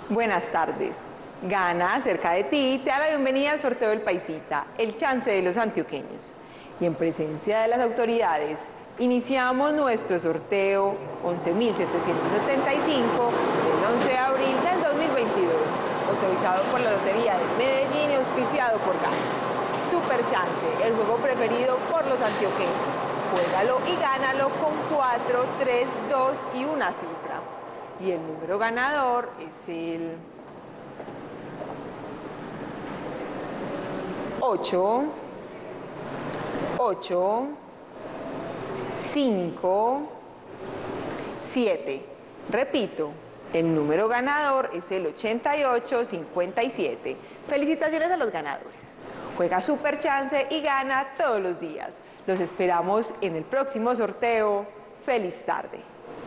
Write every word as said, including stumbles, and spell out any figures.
Buenas tardes. Gana, cerca de ti, te da la bienvenida al sorteo del Paisita, el chance de los antioqueños. Y en presencia de las autoridades, iniciamos nuestro sorteo once mil setecientos setenta y cinco del once de abril del dos mil veintidós, autorizado por la Lotería de Medellín y auspiciado por Gana. Super Chance, el juego preferido por los antioqueños. Juégalo y gánalo con cuatro, tres, dos y una cifra. Y el número ganador es el ocho, ocho, cinco, siete. Repito, el número ganador es el ochenta y ocho cincuenta y siete. Felicitaciones a los ganadores. Juega Super Chance y gana todos los días. Los esperamos en el próximo sorteo. ¡Feliz tarde!